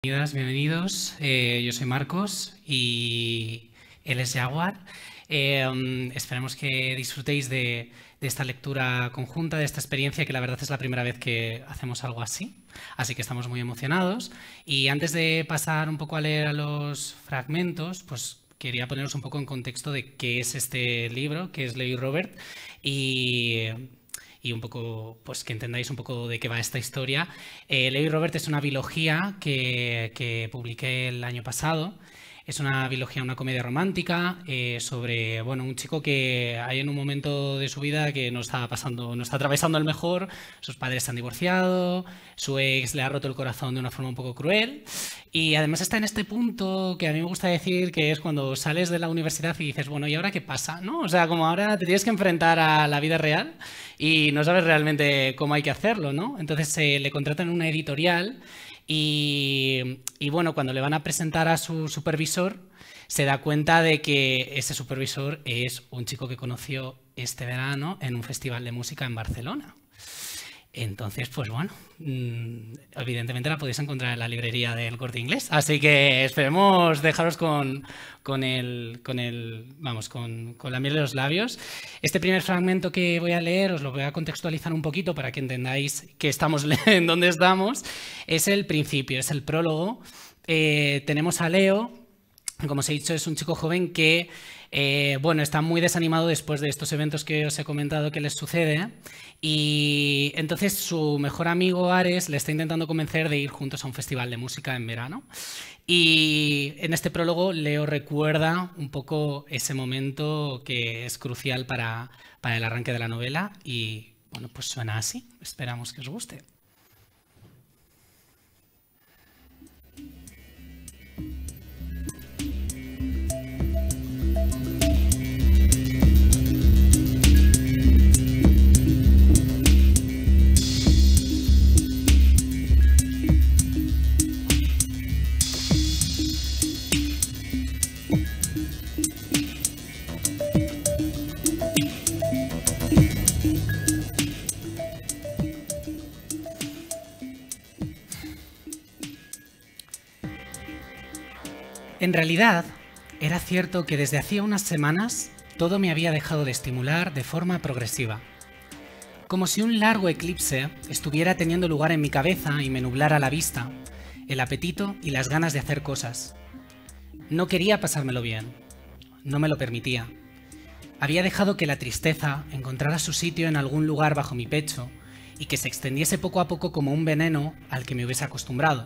Bienvenidas, bienvenidos. Yo soy Marcos y él es Jaguar. Esperemos que disfrutéis de esta lectura conjunta, de esta experiencia, que la verdad es la primera vez que hacemos algo así. Así que estamos muy emocionados. Y antes de pasar un poco a leer a los fragmentos, pues quería poneros un poco en contexto de qué es este libro, qué es Leo y Robert, y un poco, pues que entendáis un poco de qué va esta historia. Leo y Robert es una bilogía que publiqué el año pasado. Es una bilogía, una comedia romántica sobre, bueno, un chico que hay en un momento de su vida que no está pasando, no está atravesando el mejor. Sus padres se han divorciado, su ex le ha roto el corazón de una forma un poco cruel y además está en este punto que a mí me gusta decir que es cuando sales de la universidad y dices, bueno, ¿y ahora qué pasa? ¿No? O sea, como ahora te tienes que enfrentar a la vida real y no sabes realmente cómo hay que hacerlo, ¿no? Entonces le contratan en una editorial. Y bueno, cuando le van a presentar a su supervisor, se da cuenta de que ese supervisor es un chico que conoció este verano en un festival de música en Barcelona. Entonces, pues bueno, evidentemente la podéis encontrar en la librería del Corte Inglés. Así que esperemos dejaros con la miel de los labios. Este primer fragmento que voy a leer os lo voy a contextualizar un poquito para que entendáis que estamos en dónde estamos. Es el principio, es el prólogo. Tenemos a Leo, como os he dicho, es un chico joven que bueno, está muy desanimado después de estos eventos que os he comentado que les sucede. Y entonces su mejor amigo Ares le está intentando convencer de ir juntos a un festival de música en verano. Y en este prólogo Leo recuerda un poco ese momento que es crucial para el arranque de la novela. Y bueno, pues suena así. Esperamos que os guste. En realidad, era cierto que desde hacía unas semanas todo me había dejado de estimular de forma progresiva. Como si un largo eclipse estuviera teniendo lugar en mi cabeza y me nublara la vista, el apetito y las ganas de hacer cosas. No quería pasármelo bien, no me lo permitía. Había dejado que la tristeza encontrara su sitio en algún lugar bajo mi pecho y que se extendiese poco a poco como un veneno al que me hubiese acostumbrado.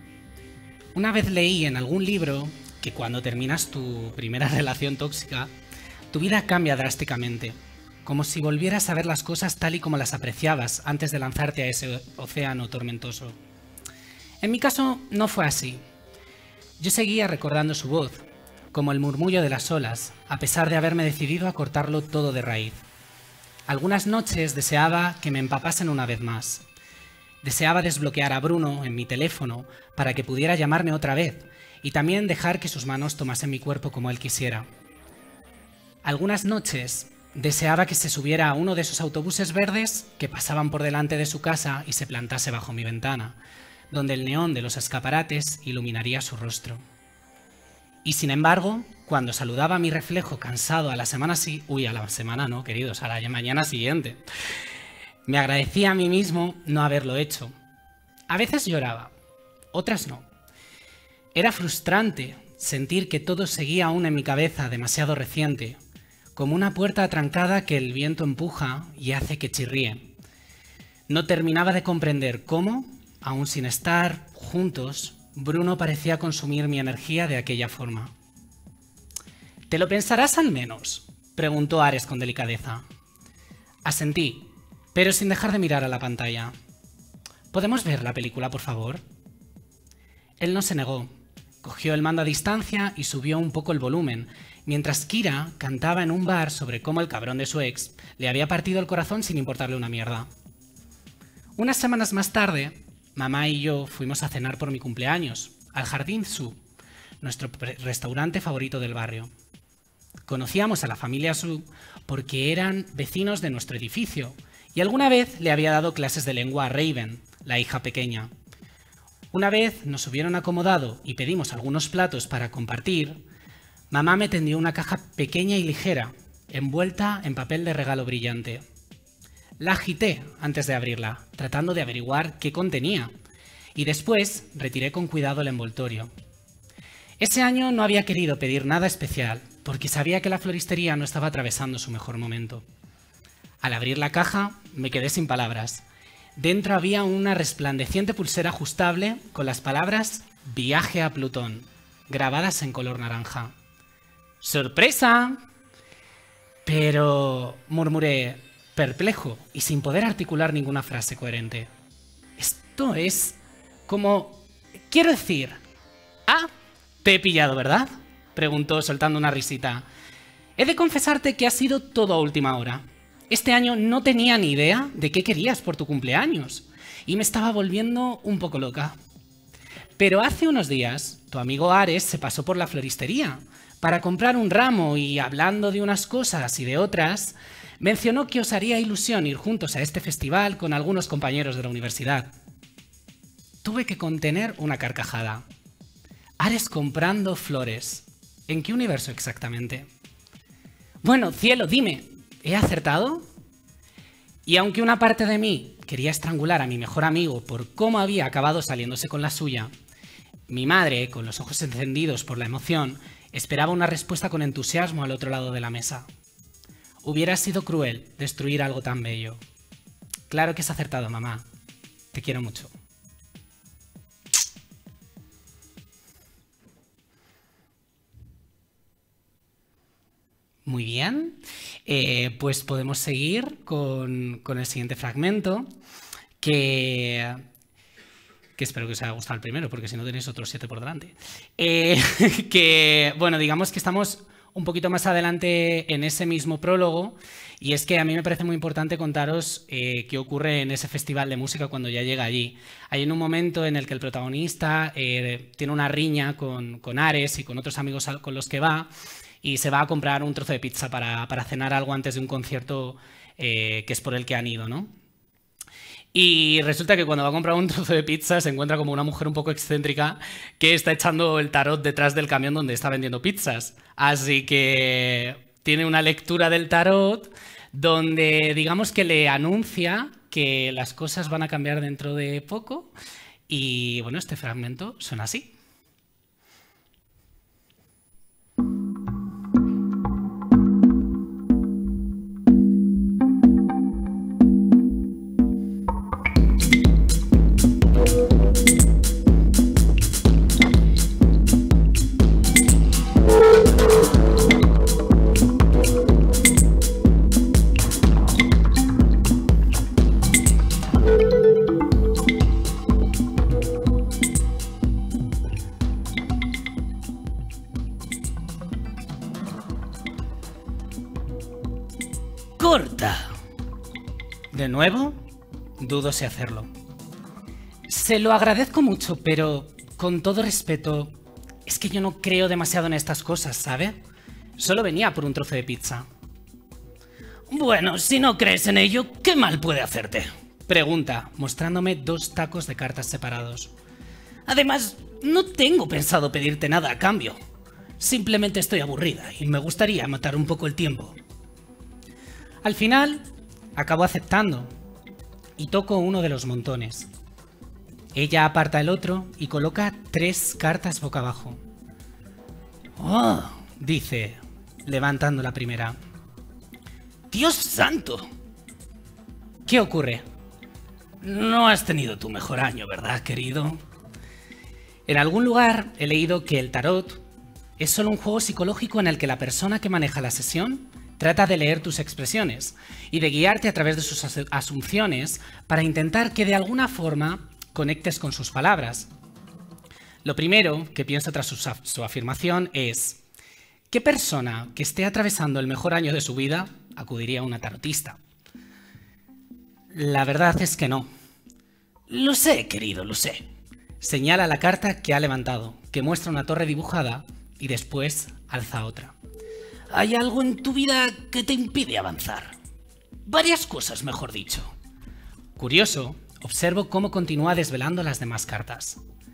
Una vez leí en algún libro que cuando terminas tu primera relación tóxica, tu vida cambia drásticamente, como si volvieras a ver las cosas tal y como las apreciabas antes de lanzarte a ese océano tormentoso. En mi caso no fue así. Yo seguía recordando su voz, como el murmullo de las olas, a pesar de haberme decidido a cortarlo todo de raíz. Algunas noches deseaba que me empapasen una vez más. Deseaba desbloquear a Bruno en mi teléfono para que pudiera llamarme otra vez y también dejar que sus manos tomasen mi cuerpo como él quisiera. Algunas noches deseaba que se subiera a uno de esos autobuses verdes que pasaban por delante de su casa y se plantase bajo mi ventana, donde el neón de los escaparates iluminaría su rostro. Y sin embargo, cuando saludaba a mi reflejo cansado a la semana a la mañana siguiente, me agradecía a mí mismo no haberlo hecho. A veces lloraba, otras no. Era frustrante sentir que todo seguía aún en mi cabeza demasiado reciente, como una puerta atrancada que el viento empuja y hace que chirríe. No terminaba de comprender cómo, aún sin estar juntos, Bruno parecía consumir mi energía de aquella forma. «¿Te lo pensarás al menos?», preguntó Ares con delicadeza. Asentí, pero sin dejar de mirar a la pantalla. «¿Podemos ver la película, por favor?». Él no se negó. Cogió el mando a distancia y subió un poco el volumen, mientras Kira cantaba en un bar sobre cómo el cabrón de su ex le había partido el corazón sin importarle una mierda. Unas semanas más tarde, mamá y yo fuimos a cenar por mi cumpleaños, al Jardín Su, nuestro restaurante favorito del barrio. Conocíamos a la familia Su porque eran vecinos de nuestro edificio y alguna vez le había dado clases de lengua a Raven, la hija pequeña. Una vez nos hubieron acomodado y pedimos algunos platos para compartir, mamá me tendió una caja pequeña y ligera, envuelta en papel de regalo brillante. La agité antes de abrirla, tratando de averiguar qué contenía, y después retiré con cuidado el envoltorio. Ese año no había querido pedir nada especial, porque sabía que la floristería no estaba atravesando su mejor momento. Al abrir la caja, me quedé sin palabras. Dentro había una resplandeciente pulsera ajustable con las palabras «Viaje a Plutón», grabadas en color naranja. ¡Sorpresa! Pero murmuré, perplejo y sin poder articular ninguna frase coherente. Esto es como... Quiero decir... Ah, te he pillado, ¿verdad? Preguntó soltando una risita. He de confesarte que ha sido todo a última hora. Este año no tenía ni idea de qué querías por tu cumpleaños y me estaba volviendo un poco loca. Pero hace unos días, tu amigo Ares se pasó por la floristería para comprar un ramo y, hablando de unas cosas y de otras, mencionó que os haría ilusión ir juntos a este festival con algunos compañeros de la universidad. Tuve que contener una carcajada. Ares comprando flores. ¿En qué universo exactamente? Bueno, cielo, dime, ¿he acertado? Y aunque una parte de mí quería estrangular a mi mejor amigo por cómo había acabado saliéndose con la suya, mi madre, con los ojos encendidos por la emoción, esperaba una respuesta con entusiasmo al otro lado de la mesa. Hubiera sido cruel destruir algo tan bello. Claro que has acertado, mamá. Te quiero mucho. Muy bien, pues podemos seguir con el siguiente fragmento, que espero que os haya gustado el primero, porque si no tenéis otros 7 por delante. Bueno, digamos que estamos un poquito más adelante en ese mismo prólogo, y es que a mí me parece muy importante contaros qué ocurre en ese festival de música cuando ya llega allí. Hay un momento en el que el protagonista tiene una riña con Ares y con otros amigos con los que va, y se va a comprar un trozo de pizza para cenar algo antes de un concierto que es por el que han ido, ¿no? Y resulta que cuando va a comprar un trozo de pizza se encuentra como una mujer un poco excéntrica que está echando el tarot detrás del camión donde está vendiendo pizzas. Así que tiene una lectura del tarot donde digamos que le anuncia que las cosas van a cambiar dentro de poco. Y bueno, este fragmento suena así. ¡Corta! ¿De nuevo? Dudo si hacerlo. Se lo agradezco mucho, pero con todo respeto, es que yo no creo demasiado en estas cosas, ¿sabe? Solo venía por un trozo de pizza. Bueno, si no crees en ello, ¿qué mal puede hacerte? Pregunta, mostrándome 2 tacos de cartas separados. Además, no tengo pensado pedirte nada a cambio. Simplemente estoy aburrida y me gustaría matar un poco el tiempo. Al final, acabo aceptando y toco uno de los montones. Ella aparta el otro y coloca 3 cartas boca abajo. ¡Oh!, dice, levantando la primera. ¡Dios santo! ¿Qué ocurre? No has tenido tu mejor año, ¿verdad, querido? En algún lugar he leído que el tarot es solo un juego psicológico en el que la persona que maneja la sesión trata de leer tus expresiones y de guiarte a través de sus asunciones para intentar que de alguna forma conectes con sus palabras. Lo primero que pienso tras su afirmación es: ¿qué persona que esté atravesando el mejor año de su vida acudiría a una tarotista? La verdad es que no. Lo sé, querido, lo sé. Señala la carta que ha levantado, que muestra una torre dibujada y después alza otra. Hay algo en tu vida que te impide avanzar. Varias cosas, mejor dicho. Curioso, observo cómo continúa desvelando las demás cartas.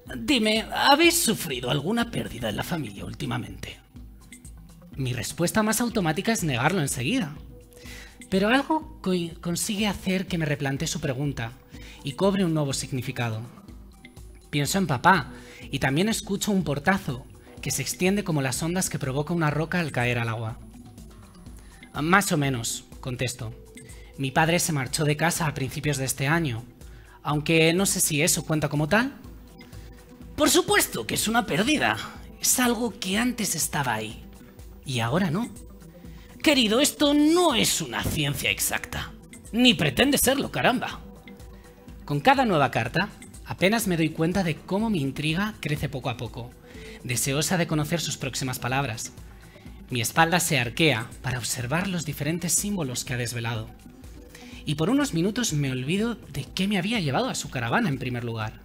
Dime, ¿habéis sufrido alguna pérdida en la familia últimamente? Mi respuesta más automática es negarlo enseguida. Pero algo consigue hacer que me replantee su pregunta y cobre un nuevo significado. Pienso en papá y también escucho un portazo que se extiende como las ondas que provoca una roca al caer al agua. Más o menos, contesto. Mi padre se marchó de casa a principios de este año, aunque no sé si eso cuenta como tal. Por supuesto que es una pérdida. Es algo que antes estaba ahí y ahora no. Querido, esto no es una ciencia exacta, ni pretende serlo, caramba. Con cada nueva carta, apenas me doy cuenta de cómo mi intriga crece poco a poco, deseosa de conocer sus próximas palabras. Mi espalda se arquea para observar los diferentes símbolos que ha desvelado. Y por unos minutos me olvido de qué me había llevado a su caravana en primer lugar.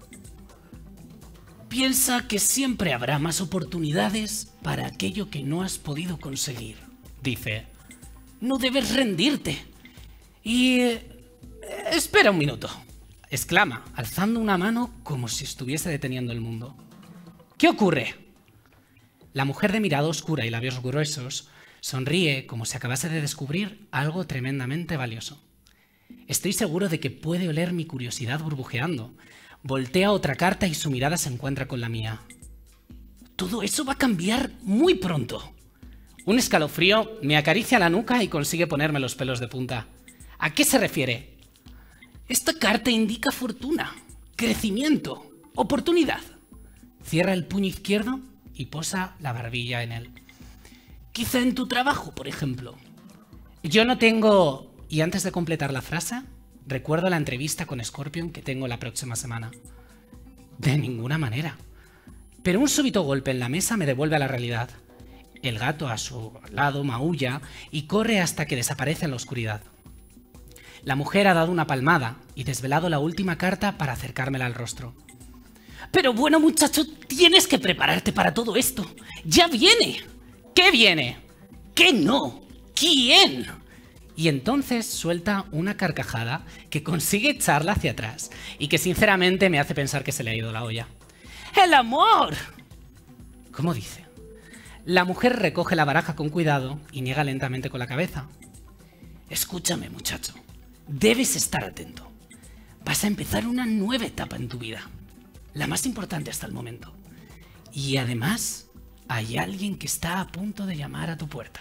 Piensa que siempre habrá más oportunidades para aquello que no has podido conseguir, dice. No debes rendirte. Y... espera un minuto, exclama, alzando una mano como si estuviese deteniendo el mundo. ¿Qué ocurre? La mujer de mirada oscura y labios gruesos sonríe como si acabase de descubrir algo tremendamente valioso. Estoy seguro de que puede oler mi curiosidad burbujeando. Voltea otra carta y su mirada se encuentra con la mía. Todo eso va a cambiar muy pronto. Un escalofrío me acaricia la nuca y consigue ponerme los pelos de punta. ¿A qué se refiere? Esta carta indica fortuna, crecimiento, oportunidad. Cierra el puño izquierdo y posa la barbilla en él. Quizá en tu trabajo, por ejemplo. Yo no tengo... Y antes de completar la frase, recuerdo la entrevista con Scorpion que tengo la próxima semana. De ninguna manera. Pero un súbito golpe en la mesa me devuelve a la realidad. El gato a su lado maulla y corre hasta que desaparece en la oscuridad. La mujer ha dado una palmada y desvelado la última carta para acercármela al rostro. Pero bueno, muchacho, tienes que prepararte para todo esto. ¡Ya viene! ¿Qué viene? ¿Qué no? ¿Quién? Y entonces suelta una carcajada que consigue echarla hacia atrás y que sinceramente me hace pensar que se le ha ido la olla. ¡El amor! ¿Cómo dice? La mujer recoge la baraja con cuidado y niega lentamente con la cabeza. Escúchame, muchacho. Debes estar atento. Vas a empezar una nueva etapa en tu vida. La más importante hasta el momento. Y además, hay alguien que está a punto de llamar a tu puerta.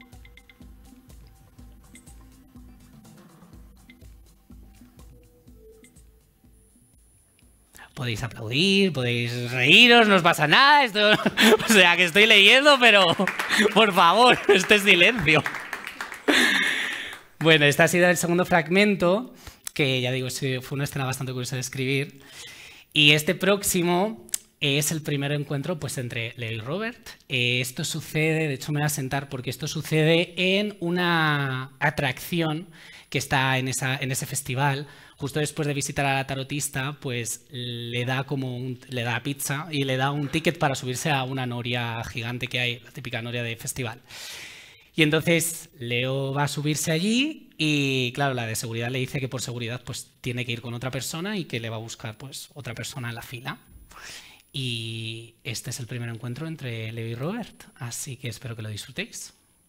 Podéis aplaudir, podéis reíros, no os pasa nada. Esto, o sea, que estoy leyendo, pero por favor, este silencio. Bueno, este ha sido el segundo fragmento, que ya digo, fue una escena bastante curiosa de escribir. Y este próximo es el primer encuentro pues, entre Leo y Robert. Esto sucede, de hecho me voy a sentar porque esto sucede en una atracción que está en ese festival. Justo después de visitar a la tarotista, pues le da pizza y le da un ticket para subirse a una noria gigante que hay, la típica noria de festival. Y entonces Leo va a subirse allí y, claro, la de seguridad le dice que por seguridad pues tiene que ir con otra persona y que le va a buscar pues otra persona en la fila. Y este es el primer encuentro entre Leo y Robert, así que espero que lo disfrutéis.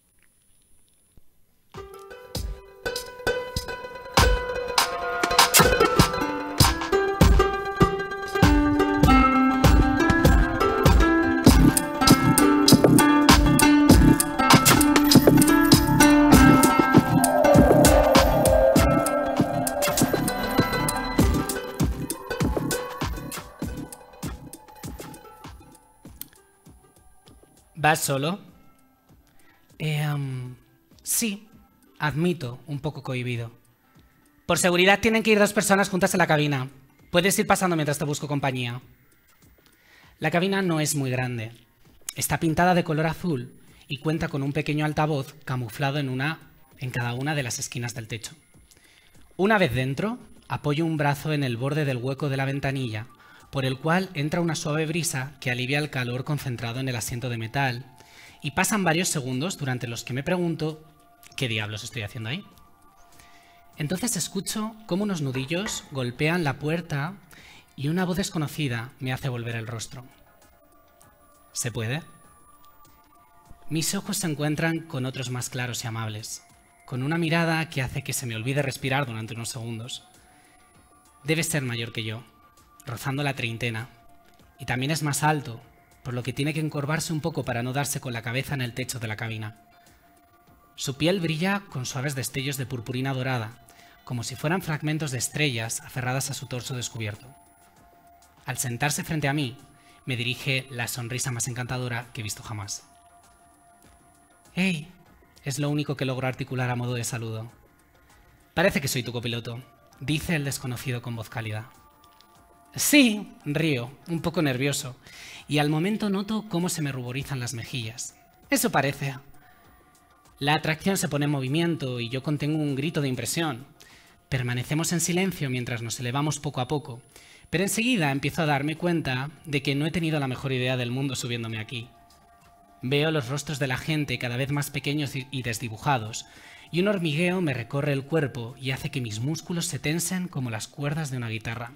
¿Vas solo? Sí, admito, un poco cohibido. Por seguridad tienen que ir 2 personas juntas en la cabina. Puedes ir pasando mientras te busco compañía. La cabina no es muy grande. Está pintada de color azul y cuenta con un pequeño altavoz camuflado en cada una de las esquinas del techo. Una vez dentro, apoyo un brazo en el borde del hueco de la ventanilla, por el cual entra una suave brisa que alivia el calor concentrado en el asiento de metal, y pasan varios segundos durante los que me pregunto ¿qué diablos estoy haciendo ahí? Entonces escucho cómo unos nudillos golpean la puerta y una voz desconocida me hace volver el rostro. ¿Se puede? Mis ojos se encuentran con otros más claros y amables, con una mirada que hace que se me olvide respirar durante unos segundos. Debe ser mayor que yo, rozando la treintena, y también es más alto, por lo que tiene que encorvarse un poco para no darse con la cabeza en el techo de la cabina. Su piel brilla con suaves destellos de purpurina dorada, como si fueran fragmentos de estrellas aferradas a su torso descubierto. Al sentarse frente a mí, me dirige la sonrisa más encantadora que he visto jamás. «Hey», es lo único que logro articular a modo de saludo. «Parece que soy tu copiloto», dice el desconocido con voz cálida. «Sí», río, un poco nervioso, y al momento noto cómo se me ruborizan las mejillas. «Eso parece». La atracción se pone en movimiento y yo contengo un grito de impresión. Permanecemos en silencio mientras nos elevamos poco a poco, pero enseguida empiezo a darme cuenta de que no he tenido la mejor idea del mundo subiéndome aquí. Veo los rostros de la gente cada vez más pequeños y desdibujados, y un hormigueo me recorre el cuerpo y hace que mis músculos se tensen como las cuerdas de una guitarra.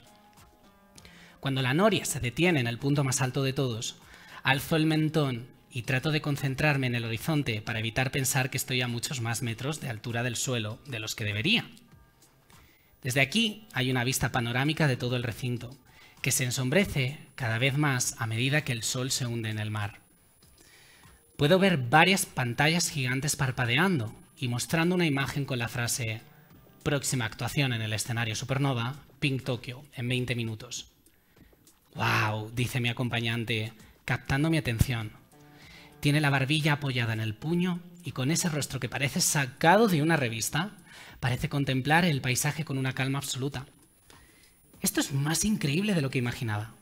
Cuando la noria se detiene en el punto más alto de todos, alzo el mentón y trato de concentrarme en el horizonte para evitar pensar que estoy a muchos más metros de altura del suelo de los que debería. Desde aquí hay una vista panorámica de todo el recinto, que se ensombrece cada vez más a medida que el sol se hunde en el mar. Puedo ver varias pantallas gigantes parpadeando y mostrando una imagen con la frase «Próxima actuación en el escenario Supernova, Pink Tokyo, en 20 minutos». «¡Wow!», dice mi acompañante, captando mi atención. Tiene la barbilla apoyada en el puño y con ese rostro que parece sacado de una revista, parece contemplar el paisaje con una calma absoluta. Esto es más increíble de lo que imaginaba.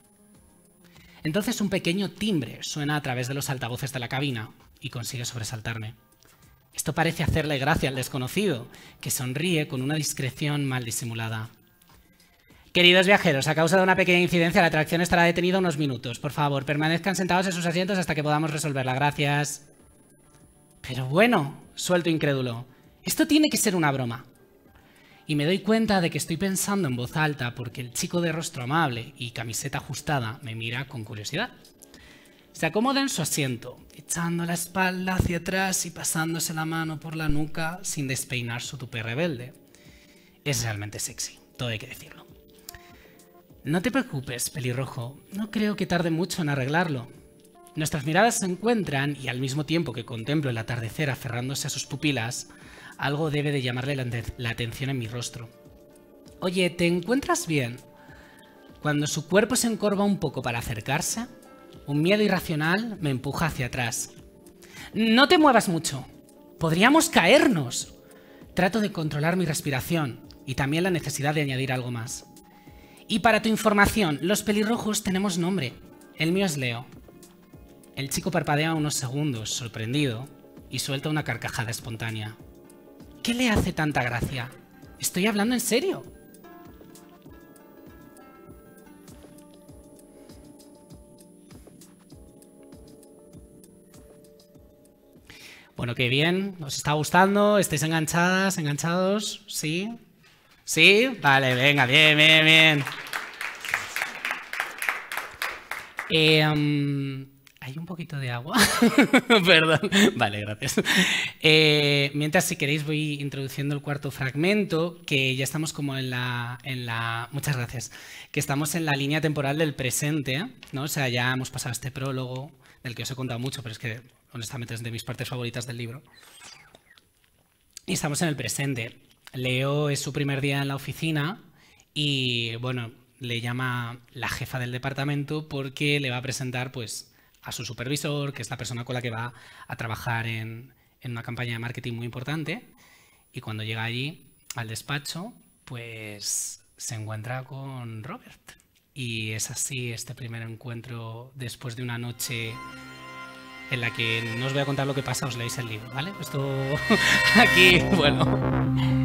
Entonces un pequeño timbre suena a través de los altavoces de la cabina y consigue sobresaltarme. Esto parece hacerle gracia al desconocido, que sonríe con una discreción mal disimulada. «Queridos viajeros, a causa de una pequeña incidencia, la atracción estará detenida unos minutos. Por favor, permanezcan sentados en sus asientos hasta que podamos resolverla. Gracias». «Pero bueno», suelto incrédulo, «esto tiene que ser una broma». Y me doy cuenta de que estoy pensando en voz alta porque el chico de rostro amable y camiseta ajustada me mira con curiosidad. Se acomoda en su asiento, echando la espalda hacia atrás y pasándose la mano por la nuca sin despeinar su tupé rebelde. Es realmente sexy, todo hay que decirlo. «No te preocupes, pelirrojo, no creo que tarde mucho en arreglarlo». Nuestras miradas se encuentran y al mismo tiempo que contemplo el atardecer aferrándose a sus pupilas, algo debe de llamarle la atención en mi rostro. «Oye, ¿te encuentras bien?» Cuando su cuerpo se encorva un poco para acercarse, un miedo irracional me empuja hacia atrás. «No te muevas mucho. Podríamos caernos». Trato de controlar mi respiración y también la necesidad de añadir algo más. «Y para tu información, los pelirrojos tenemos nombre. El mío es Leo». El chico parpadea unos segundos, sorprendido, y suelta una carcajada espontánea. ¿Qué le hace tanta gracia? ¿Estoy hablando en serio? Bueno, qué bien. ¿Os está gustando? ¿Estáis enganchadas, enganchados? ¿Sí? ¿Sí? Vale, venga, bien, bien, bien. ¿Hay un poquito de agua? Perdón. Vale, gracias. Mientras, si queréis, voy introduciendo el cuarto fragmento, que ya estamos como muchas gracias. Que estamos en la línea temporal del presente, ¿no? O sea, ya hemos pasado este prólogo, del que os he contado mucho, pero es que, honestamente, es de mis partes favoritas del libro. Y estamos en el presente. Leo es su primer día en la oficina y, bueno, le llama la jefa del departamento porque le va a presentar, pues, a su supervisor, que es la persona con la que va a trabajar en una campaña de marketing muy importante. Y cuando llega allí, al despacho, pues se encuentra con Robert. Y es así este primer encuentro después de una noche en la que no os voy a contar lo que pasa, os leéis el libro, ¿vale? Esto aquí, bueno.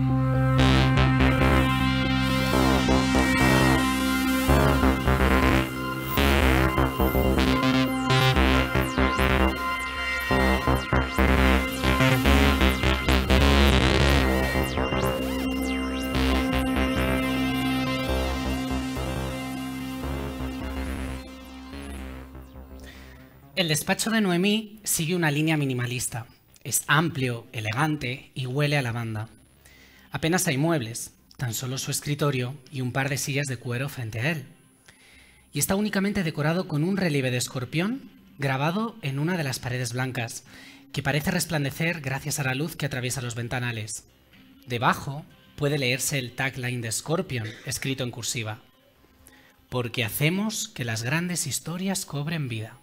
El despacho de Noemí sigue una línea minimalista. Es amplio, elegante y huele a lavanda. Apenas hay muebles, tan solo su escritorio y un par de sillas de cuero frente a él. Y está únicamente decorado con un relieve de escorpión grabado en una de las paredes blancas, que parece resplandecer gracias a la luz que atraviesa los ventanales. Debajo puede leerse el tagline de Scorpion, escrito en cursiva. Porque hacemos que las grandes historias cobren vida.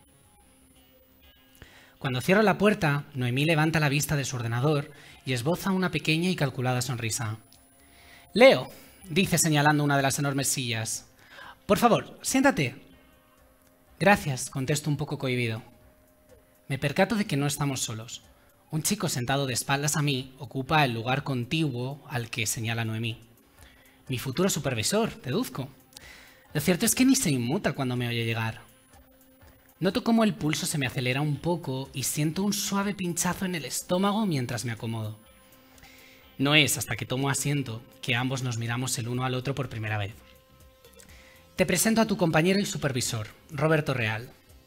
Cuando cierro la puerta, Noemí levanta la vista de su ordenador y esboza una pequeña y calculada sonrisa. «Leo», dice señalando una de las enormes sillas. «Por favor, siéntate». «Gracias», contesto un poco cohibido. Me percato de que no estamos solos. Un chico sentado de espaldas a mí ocupa el lugar contiguo al que señala Noemí. Mi futuro supervisor, deduzco. Lo cierto es que ni se inmuta cuando me oye llegar. Noto cómo el pulso se me acelera un poco y siento un suave pinchazo en el estómago mientras me acomodo. No es hasta que tomo asiento que ambos nos miramos el uno al otro por primera vez. Te presento a tu compañero y supervisor, Roberto Real.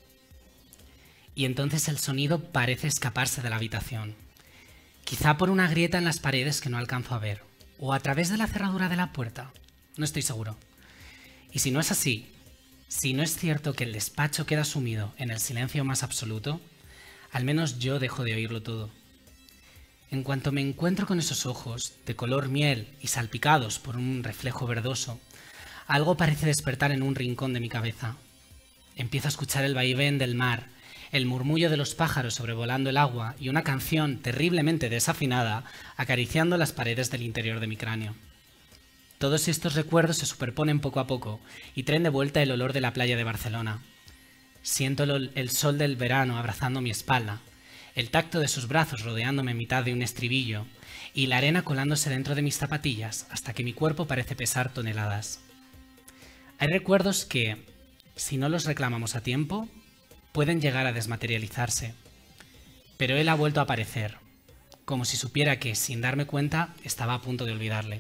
Y entonces el sonido parece escaparse de la habitación. Quizá por una grieta en las paredes que no alcanzo a ver, o a través de la cerradura de la puerta. No estoy seguro. Y si no es así, si no es cierto que el despacho queda sumido en el silencio más absoluto, al menos yo dejo de oírlo todo. En cuanto me encuentro con esos ojos, de color miel y salpicados por un reflejo verdoso, algo parece despertar en un rincón de mi cabeza. Empiezo a escuchar el vaivén del mar, el murmullo de los pájaros sobrevolando el agua y una canción terriblemente desafinada acariciando las paredes del interior de mi cráneo. Todos estos recuerdos se superponen poco a poco y traen de vuelta el olor de la playa de Barcelona. Siento el sol del verano abrazando mi espalda, el tacto de sus brazos rodeándome en mitad de un estribillo y la arena colándose dentro de mis zapatillas hasta que mi cuerpo parece pesar toneladas. Hay recuerdos que, si no los reclamamos a tiempo, pueden llegar a desmaterializarse. Pero él ha vuelto a aparecer, como si supiera que, sin darme cuenta, estaba a punto de olvidarle.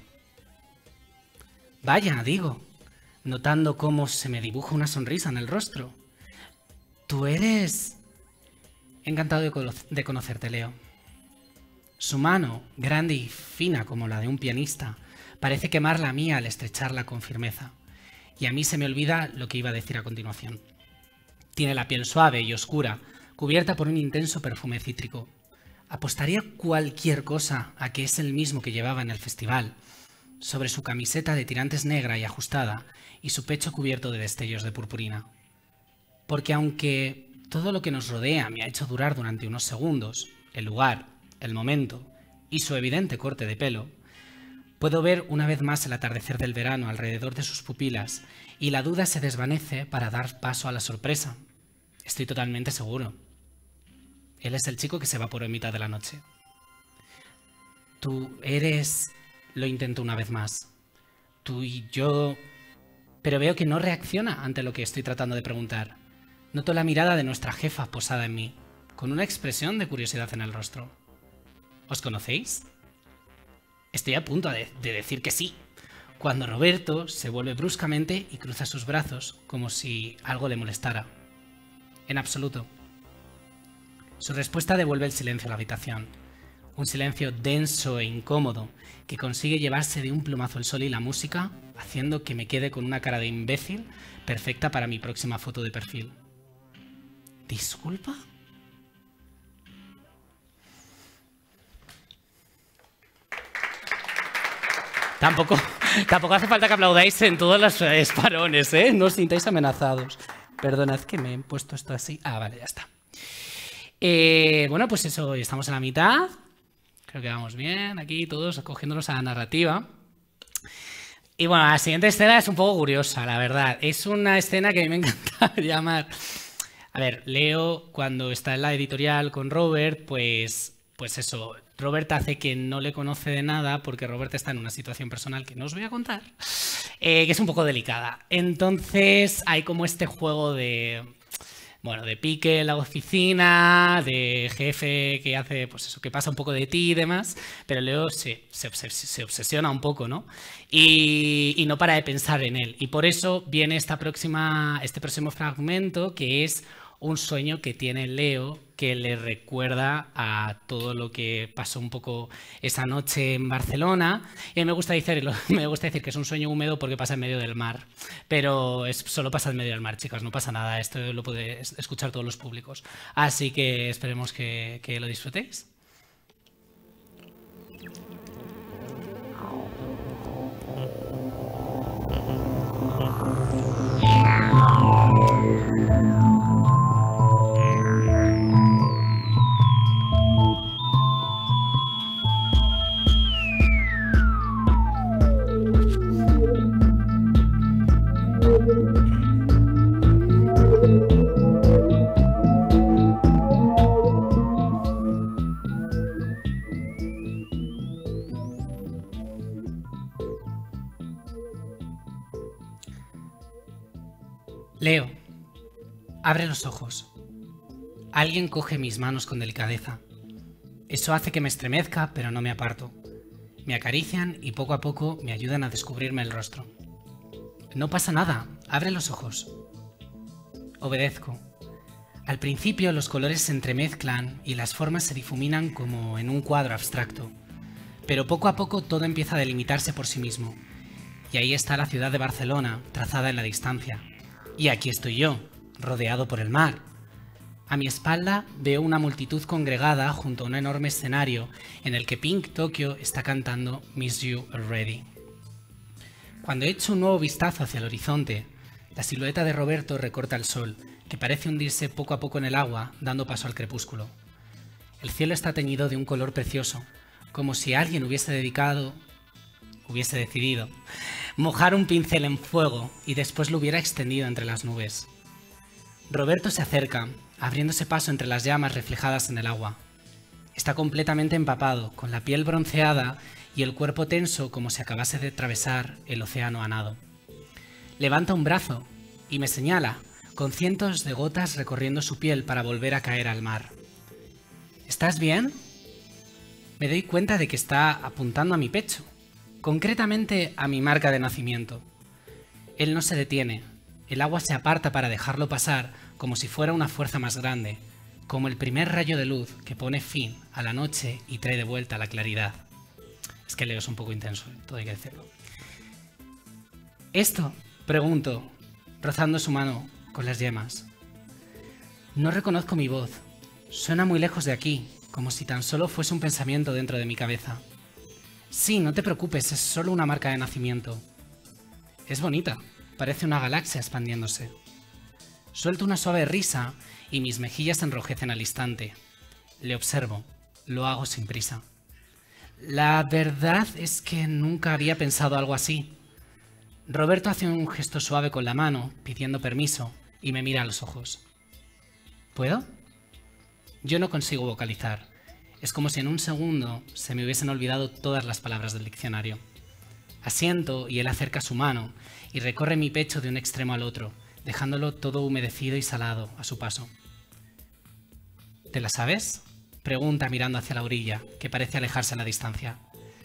Vaya, digo, notando cómo se me dibuja una sonrisa en el rostro. Tú eres... Encantado de conocerte, Leo. Su mano, grande y fina como la de un pianista, parece quemar la mía al estrecharla con firmeza. Y a mí se me olvida lo que iba a decir a continuación. Tiene la piel suave y oscura, cubierta por un intenso perfume cítrico. Apostaría cualquier cosa a que es el mismo que llevaba en el festival, sobre su camiseta de tirantes negra y ajustada y su pecho cubierto de destellos de purpurina. Porque aunque todo lo que nos rodea me ha hecho durar durante unos segundos, el lugar, el momento y su evidente corte de pelo, puedo ver una vez más el atardecer del verano alrededor de sus pupilas y la duda se desvanece para dar paso a la sorpresa. Estoy totalmente seguro. Él es el chico que se evaporó en mitad de la noche. Tú eres... Lo intento una vez más. Tú y yo... Pero veo que no reacciona ante lo que estoy tratando de preguntar. Noto la mirada de nuestra jefa posada en mí, con una expresión de curiosidad en el rostro. ¿Os conocéis? Estoy a punto de decir que sí, cuando Roberto se vuelve bruscamente y cruza sus brazos, como si algo le molestara. En absoluto. Su respuesta devuelve el silencio a la habitación. Un silencio denso e incómodo que consigue llevarse de un plumazo el sol y la música, haciendo que me quede con una cara de imbécil perfecta para mi próxima foto de perfil. ¿Disculpa? Tampoco hace falta que aplaudáis en todos los parones, ¿eh? No os sintáis amenazados. Perdonad que me he puesto esto así. Ah, vale, ya está. Bueno, pues eso, estamos en la mitad. Creo que vamos bien aquí todos acogiéndonos a la narrativa. Y bueno, la siguiente escena es un poco curiosa, la verdad. Es una escena que a mí me encanta llamar... A ver, Leo, cuando está en la editorial con Robert, pues eso, Robert hace que no le conoce de nada porque Robert está en una situación personal que no os voy a contar, que es un poco delicada. Entonces hay como este juego de... Bueno, de pique en la oficina, de jefe que hace, pues eso, que pasa un poco de ti y demás, pero Leo se obsesiona un poco, ¿no? Y no para de pensar en él. Y por eso viene este próximo fragmento, que es un sueño que tiene Leo que le recuerda a todo lo que pasó un poco esa noche en Barcelona. Y a mí me gusta decir que es un sueño húmedo porque pasa en medio del mar. Pero solo pasa en medio del mar, chicas, no pasa nada. Esto lo pueden escuchar todos los públicos. Así que esperemos que lo disfrutéis. Leo, abre los ojos. Alguien coge mis manos con delicadeza. Eso hace que me estremezca, pero no me aparto. Me acarician y poco a poco me ayudan a descubrirme el rostro. No pasa nada, abre los ojos. Obedezco. Al principio los colores se entremezclan y las formas se difuminan como en un cuadro abstracto. Pero poco a poco todo empieza a delimitarse por sí mismo. Y ahí está la ciudad de Barcelona, trazada en la distancia. Y aquí estoy yo, rodeado por el mar. A mi espalda veo una multitud congregada junto a un enorme escenario en el que Pink Tokyo está cantando Miss You Already. Cuando echo un nuevo vistazo hacia el horizonte, la silueta de Roberto recorta el sol, que parece hundirse poco a poco en el agua, dando paso al crepúsculo. El cielo está teñido de un color precioso, como si alguien hubiese decidido mojar un pincel en fuego y después lo hubiera extendido entre las nubes. Roberto se acerca, abriéndose paso entre las llamas reflejadas en el agua. Está completamente empapado, con la piel bronceada y el cuerpo tenso como si acabase de atravesar el océano a nado. Levanta un brazo y me señala, con cientos de gotas recorriendo su piel para volver a caer al mar. ¿Estás bien? Me doy cuenta de que está apuntando a mi pecho, concretamente a mi marca de nacimiento. Él no se detiene, el agua se aparta para dejarlo pasar como si fuera una fuerza más grande, como el primer rayo de luz que pone fin a la noche y trae de vuelta la claridad. Es que Leo es un poco intenso, todo hay que decirlo. ¿Esto? Pregunto, rozando su mano con las yemas. No reconozco mi voz, suena muy lejos de aquí, como si tan solo fuese un pensamiento dentro de mi cabeza. Sí, no te preocupes, es solo una marca de nacimiento. Es bonita, parece una galaxia expandiéndose. Suelto una suave risa y mis mejillas se enrojecen al instante. Le observo, lo hago sin prisa. La verdad es que nunca había pensado algo así. Roberto hace un gesto suave con la mano, pidiendo permiso, y me mira a los ojos. ¿Puedo? Yo no consigo vocalizar. Es como si en un segundo se me hubiesen olvidado todas las palabras del diccionario. Asiento y él acerca su mano y recorre mi pecho de un extremo al otro, dejándolo todo humedecido y salado a su paso. ¿Te la sabes? Pregunta mirando hacia la orilla, que parece alejarse a la distancia.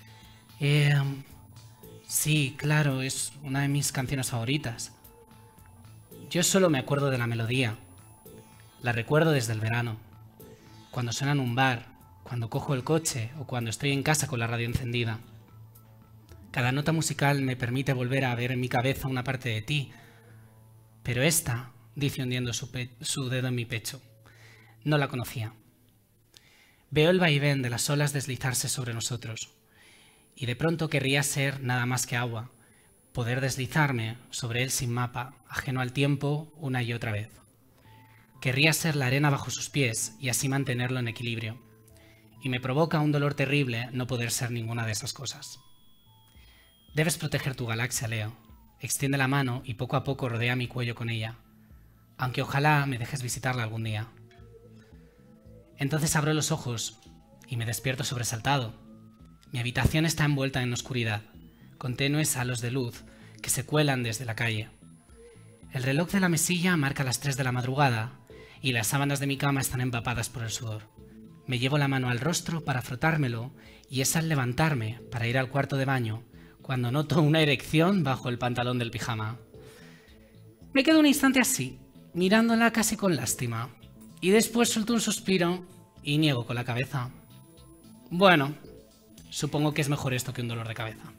Sí, claro, es una de mis canciones favoritas. Yo solo me acuerdo de la melodía. La recuerdo desde el verano, cuando suena en un bar, cuando cojo el coche o cuando estoy en casa con la radio encendida. Cada nota musical me permite volver a ver en mi cabeza una parte de ti. Pero esta, dice hundiendo su dedo en mi pecho, no la conocía. Veo el vaivén de las olas deslizarse sobre nosotros. Y de pronto querría ser nada más que agua, poder deslizarme sobre él sin mapa, ajeno al tiempo una y otra vez. Querría ser la arena bajo sus pies y así mantenerlo en equilibrio. Y me provoca un dolor terrible no poder ser ninguna de esas cosas. Debes proteger tu galaxia, Leo. Extiende la mano y poco a poco rodea mi cuello con ella, aunque ojalá me dejes visitarla algún día. Entonces abro los ojos y me despierto sobresaltado. Mi habitación está envuelta en oscuridad, con tenues halos de luz que se cuelan desde la calle. El reloj de la mesilla marca las 3 de la madrugada y las sábanas de mi cama están empapadas por el sudor. Me llevo la mano al rostro para frotármelo y es al levantarme para ir al cuarto de baño cuando noto una erección bajo el pantalón del pijama. Me quedo un instante así, mirándola casi con lástima. Y después suelto un suspiro y niego con la cabeza. Bueno, supongo que es mejor esto que un dolor de cabeza.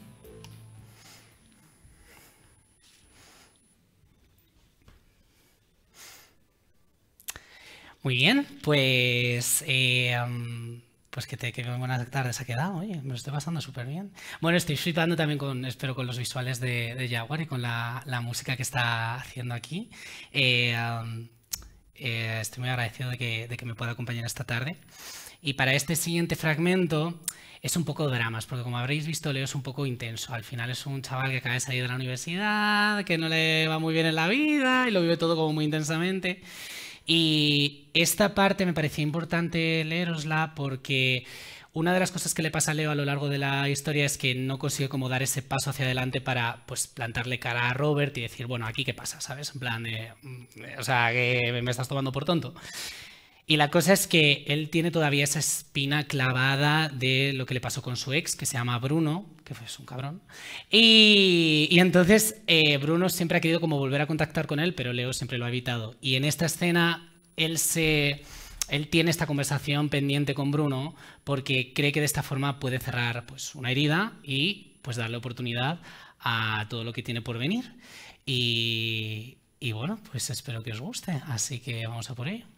Muy bien, pues qué buenas tardes ha quedado, oye, me lo estoy pasando súper bien. Bueno, estoy flipando también espero con los visuales de Jaguar y con la música que está haciendo aquí. Estoy muy agradecido de que me pueda acompañar esta tarde. Y para este siguiente fragmento es un poco dramas, porque como habréis visto, Leo es un poco intenso. Al final es un chaval que acaba de salir de la universidad, que no le va muy bien en la vida y lo vive todo como muy intensamente. Y esta parte me parecía importante leerosla porque una de las cosas que le pasa a Leo a lo largo de la historia es que no consigue como dar ese paso hacia adelante para pues plantarle cara a Robert y decir, bueno, aquí qué pasa, ¿sabes? En plan, o sea, que me estás tomando por tonto. Y la cosa es que él tiene todavía esa espina clavada de lo que le pasó con su ex, que se llama Bruno, que fue un cabrón. Y entonces Bruno siempre ha querido como volver a contactar con él, pero Leo siempre lo ha evitado. Y en esta escena él tiene esta conversación pendiente con Bruno porque cree que de esta forma puede cerrar pues, una herida y pues darle oportunidad a todo lo que tiene por venir. Y bueno, pues espero que os guste, así que vamos a por ello.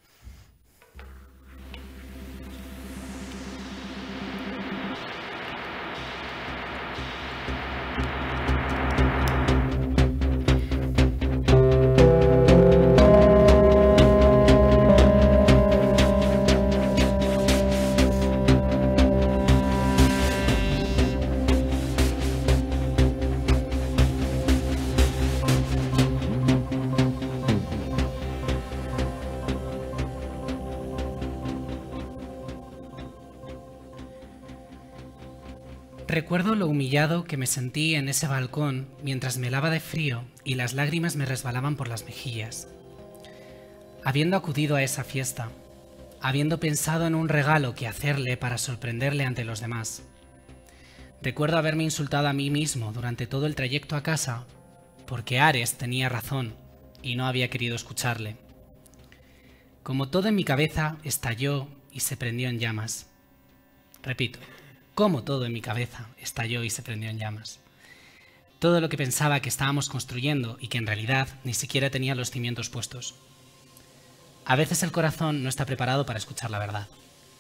Recuerdo lo humillado que me sentí en ese balcón mientras me helaba de frío y las lágrimas me resbalaban por las mejillas. Habiendo acudido a esa fiesta, habiendo pensado en un regalo que hacerle para sorprenderle ante los demás. Recuerdo haberme insultado a mí mismo durante todo el trayecto a casa porque Ares tenía razón y no había querido escucharle. Como todo en mi cabeza estalló y se prendió en llamas. Repito. Como todo en mi cabeza estalló y se prendió en llamas. Todo lo que pensaba que estábamos construyendo y que en realidad ni siquiera tenía los cimientos puestos. A veces el corazón no está preparado para escuchar la verdad.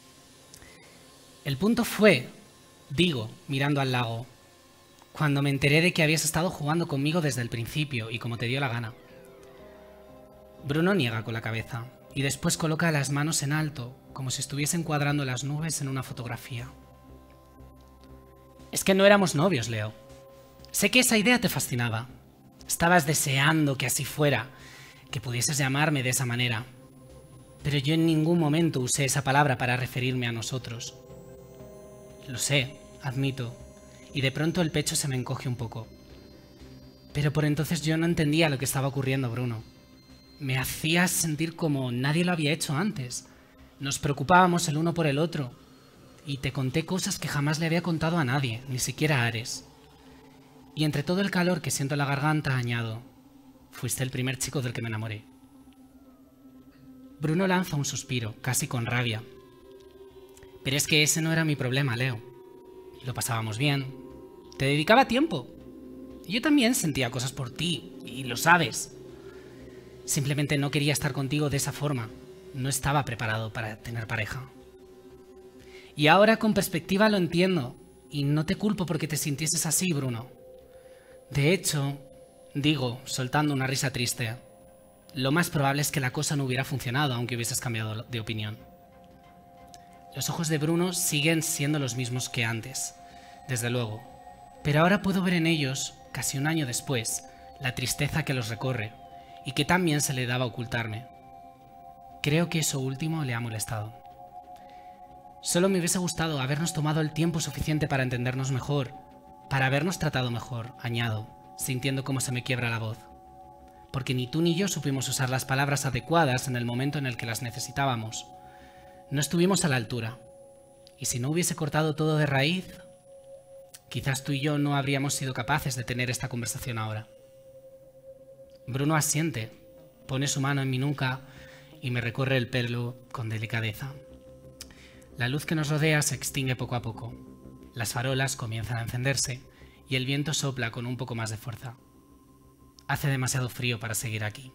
El punto fue, digo, mirando al lago, cuando me enteré de que habías estado jugando conmigo desde el principio y como te dio la gana. Bruno niega con la cabeza y después coloca las manos en alto, como si estuviese encuadrando las nubes en una fotografía. Es que no éramos novios, Leo. Sé que esa idea te fascinaba. Estabas deseando que así fuera, que pudieses llamarme de esa manera. Pero yo en ningún momento usé esa palabra para referirme a nosotros. Lo sé, admito, y de pronto el pecho se me encoge un poco. Pero por entonces yo no entendía lo que estaba ocurriendo, Bruno. Me hacías sentir como nadie lo había hecho antes. Nos preocupábamos el uno por el otro. Y te conté cosas que jamás le había contado a nadie, ni siquiera a Ares. Y entre todo el calor que siento en la garganta, añado, fuiste el primer chico del que me enamoré. Bruno lanza un suspiro, casi con rabia. Pero es que ese no era mi problema, Leo. Lo pasábamos bien. Te dedicaba tiempo. Y yo también sentía cosas por ti, y lo sabes. Simplemente no quería estar contigo de esa forma. No estaba preparado para tener pareja. Y ahora con perspectiva lo entiendo, y no te culpo porque te sintieses así, Bruno. De hecho, digo, soltando una risa triste, lo más probable es que la cosa no hubiera funcionado aunque hubieses cambiado de opinión. Los ojos de Bruno siguen siendo los mismos que antes, desde luego, pero ahora puedo ver en ellos, casi un año después, la tristeza que los recorre, y que también se le daba a ocultarme. Creo que eso último le ha molestado. Solo me hubiese gustado habernos tomado el tiempo suficiente para entendernos mejor, para habernos tratado mejor, añado, sintiendo cómo se me quiebra la voz. Porque ni tú ni yo supimos usar las palabras adecuadas en el momento en el que las necesitábamos. No estuvimos a la altura. Y si no hubiese cortado todo de raíz, quizás tú y yo no habríamos sido capaces de tener esta conversación ahora. Bruno asiente, Pone su mano en mi nuca y me recorre el pelo con delicadeza. La luz que nos rodea se extingue poco a poco. Las farolas comienzan a encenderse y el viento sopla con un poco más de fuerza. Hace demasiado frío para seguir aquí.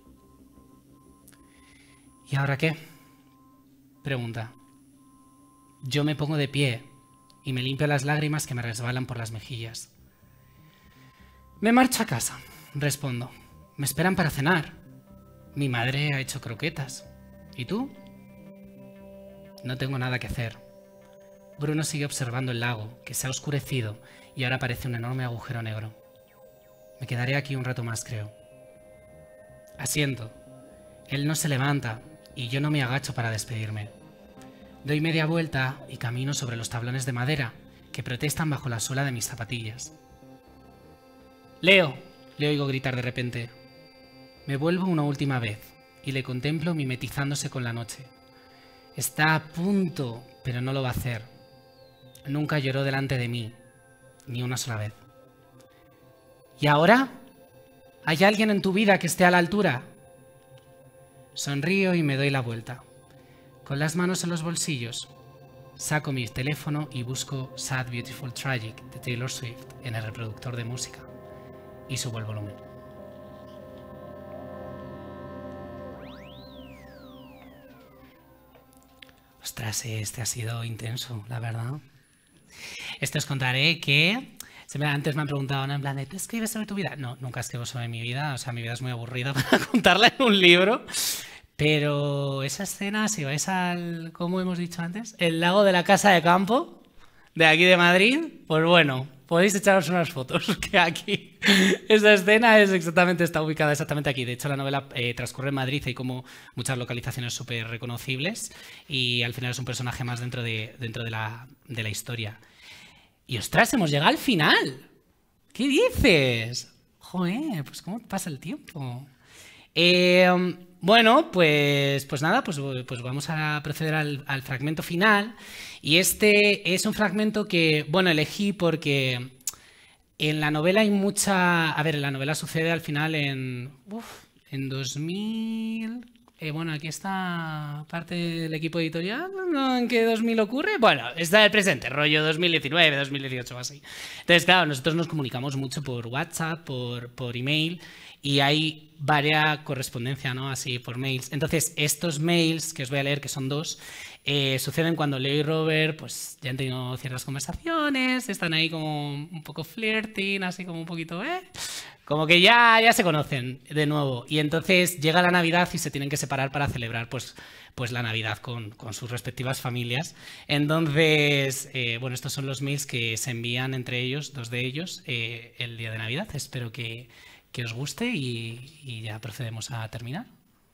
¿Y ahora qué?, pregunta. Yo me pongo de pie y me limpio las lágrimas que me resbalan por las mejillas. Me marcho a casa, respondo. Me esperan para cenar. Mi madre ha hecho croquetas. ¿Y tú? No tengo nada que hacer. Bruno sigue observando el lago, que se ha oscurecido y ahora parece un enorme agujero negro. Me quedaré aquí un rato más, creo. Asiento. Él no se levanta y yo no me agacho para despedirme. Doy media vuelta y camino sobre los tablones de madera que protestan bajo la suela de mis zapatillas. ¡Leo!, le oigo gritar de repente. Me vuelvo una última vez y le contemplo mimetizándose con la noche. Está a punto, pero no lo va a hacer. Nunca lloró delante de mí, ni una sola vez. ¿Y ahora? ¿Hay alguien en tu vida que esté a la altura? Sonrío y me doy la vuelta. Con las manos en los bolsillos, saco mi teléfono y busco Sad Beautiful Tragic de Taylor Swift en el reproductor de música y subo el volumen. Ostras, este ha sido intenso, la verdad. Esto os contaré que antes me han preguntado, ¿no?, en plan de, ¿tú escribes sobre tu vida? No, nunca escribo sobre mi vida, o sea, mi vida es muy aburrida para contarla en un libro. Pero esa escena, si vais al, como hemos dicho antes, el lago de la Casa de Campo, de aquí de Madrid, pues bueno, podéis echaros unas fotos, que aquí esa escena está ubicada exactamente aquí. De hecho, la novela transcurre en Madrid, hay como muchas localizaciones súper reconocibles y al final es un personaje más dentro de la historia. Y ostras, hemos llegado al final. ¿Qué dices? Joder, pues cómo pasa el tiempo. Bueno, pues nada, pues vamos a proceder al fragmento final. Y este es un fragmento que, bueno, elegí porque en la novela hay mucha... A ver, la novela sucede al final en 2000... bueno, aquí está parte del equipo editorial, ¿no? ¿En qué 2000 ocurre? Bueno, está el presente, rollo 2019, 2018 o así. Entonces, claro, nosotros nos comunicamos mucho por WhatsApp, por email, y hay varias correspondencia, ¿no?, así por mails. Entonces, estos mails que os voy a leer, que son dos, suceden cuando Leo y Robert pues ya han tenido ciertas conversaciones, están ahí como un poco flirting, así como un poquito, como que ya se conocen de nuevo. Y entonces llega la Navidad y se tienen que separar para celebrar pues la Navidad con sus respectivas familias. Entonces, bueno, estos son los mails que se envían entre ellos, dos de ellos, el día de Navidad. Espero que os guste y ya procedemos a terminar.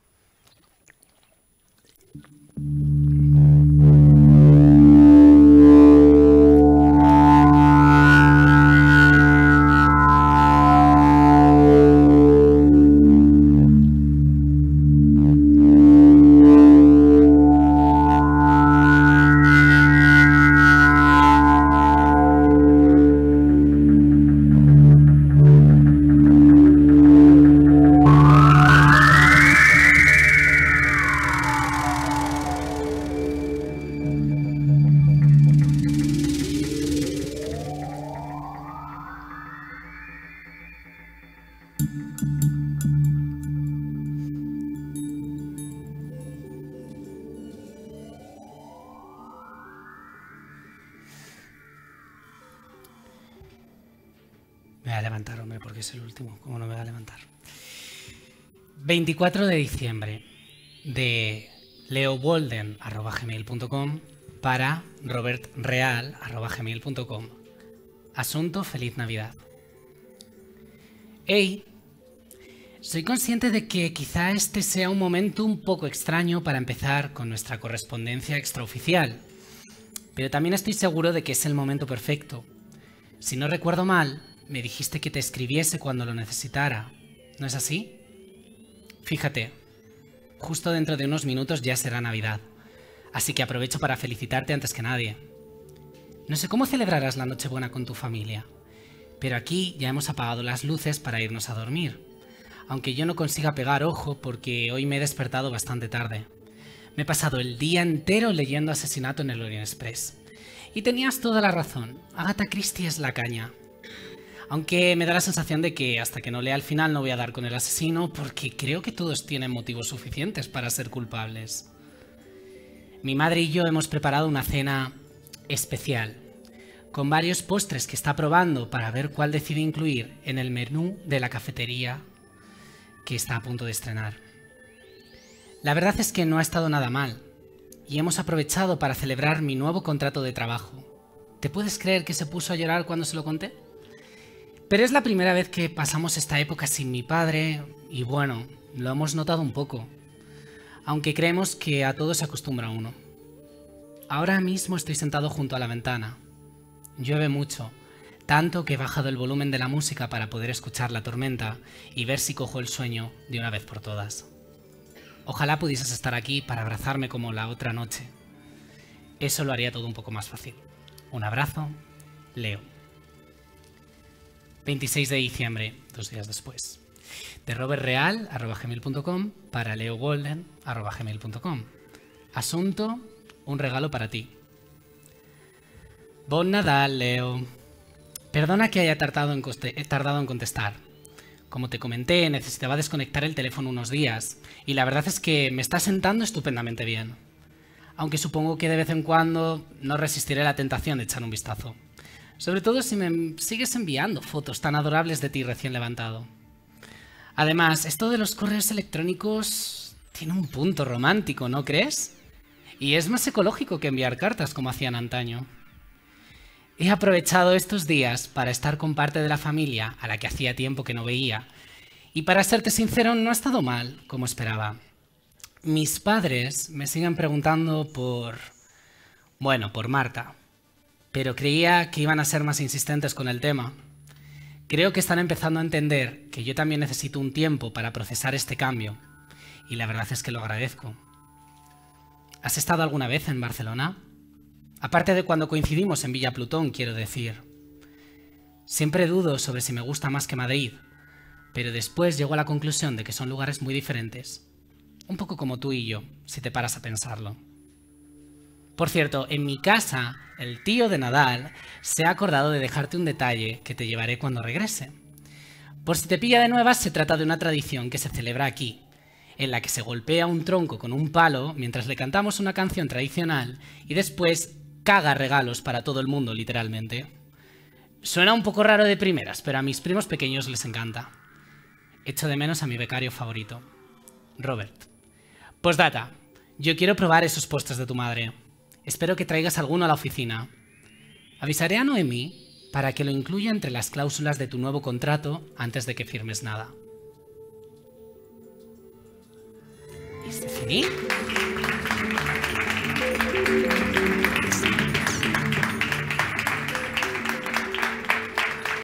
Me voy a levantar, hombre, porque es el último. ¿Cómo no me voy a levantar? 24 de diciembre de leowolden@gmail.com para robertreal@gmail.com. Asunto: Feliz Navidad. Hey, soy consciente de que quizá este sea un momento un poco extraño para empezar con nuestra correspondencia extraoficial, pero también estoy seguro de que es el momento perfecto. Si no recuerdo mal, me dijiste que te escribiese cuando lo necesitara, ¿no es así? Fíjate, justo dentro de unos minutos ya será Navidad, así que aprovecho para felicitarte antes que nadie. No sé cómo celebrarás la Nochebuena con tu familia, pero aquí ya hemos apagado las luces para irnos a dormir. aunque yo no consiga pegar ojo porque hoy me he despertado bastante tarde. Me he pasado el día entero leyendo Asesinato en el Orient Express. Y tenías toda la razón, Agatha Christie es la caña. Aunque me da la sensación de que hasta que no lea el final no voy a dar con el asesino, porque creo que todos tienen motivos suficientes para ser culpables. Mi madre y yo hemos preparado una cena especial, con varios postres que está probando para ver cuál decide incluir en el menú de la cafetería que está a punto de estrenar. La verdad es que no ha estado nada mal, y hemos aprovechado para celebrar mi nuevo contrato de trabajo. ¿Te puedes creer que se puso a llorar cuando se lo conté? Pero es la primera vez que pasamos esta época sin mi padre, y bueno, lo hemos notado un poco, aunque creemos que a todo se acostumbra uno. Ahora mismo estoy sentado junto a la ventana. Llueve mucho, tanto que he bajado el volumen de la música para poder escuchar la tormenta y ver si cojo el sueño de una vez por todas. Ojalá pudieses estar aquí para abrazarme como la otra noche. Eso lo haría todo un poco más fácil. Un abrazo, Leo. 26 de diciembre, 2 días después. De robertreal@gmail.com para leogolden@gmail.com. Asunto: un regalo para ti. Bon Nadal, Leo. Perdona que haya tardado en contestar. Como te comenté, necesitaba desconectar el teléfono unos días, y la verdad es que me está sentando estupendamente bien. Aunque supongo que de vez en cuando no resistiré la tentación de echar un vistazo. Sobre todo si me sigues enviando fotos tan adorables de ti recién levantado. Además, esto de los correos electrónicos tiene un punto romántico, ¿no crees? Y es más ecológico que enviar cartas como hacían antaño. He aprovechado estos días para estar con parte de la familia a la que hacía tiempo que no veía, y para serte sincero, no ha estado mal como esperaba. Mis padres me siguen preguntando por Marta, pero creía que iban a ser más insistentes con el tema. Creo que están empezando a entender que yo también necesito un tiempo para procesar este cambio, y la verdad es que lo agradezco. ¿Has estado alguna vez en Barcelona? Aparte de cuando coincidimos en Villa Plutón, quiero decir. Siempre dudo sobre si me gusta más que Madrid, pero después llego a la conclusión de que son lugares muy diferentes. Un poco como tú y yo, si te paras a pensarlo. Por cierto, en mi casa, el tío de Nadal se ha acordado de dejarte un detalle que te llevaré cuando regrese. Por si te pilla de nuevas, se trata de una tradición que se celebra aquí, en la que se golpea un tronco con un palo mientras le cantamos una canción tradicional y después caga regalos para todo el mundo, literalmente. Suena un poco raro de primeras, pero a mis primos pequeños les encanta. Echo de menos a mi becario favorito, Robert. Postdata, yo quiero probar esos postres de tu madre. Espero que traigas alguno a la oficina. Avisaré a Noemí para que lo incluya entre las cláusulas de tu nuevo contrato antes de que firmes nada. ¿Y Stephanie?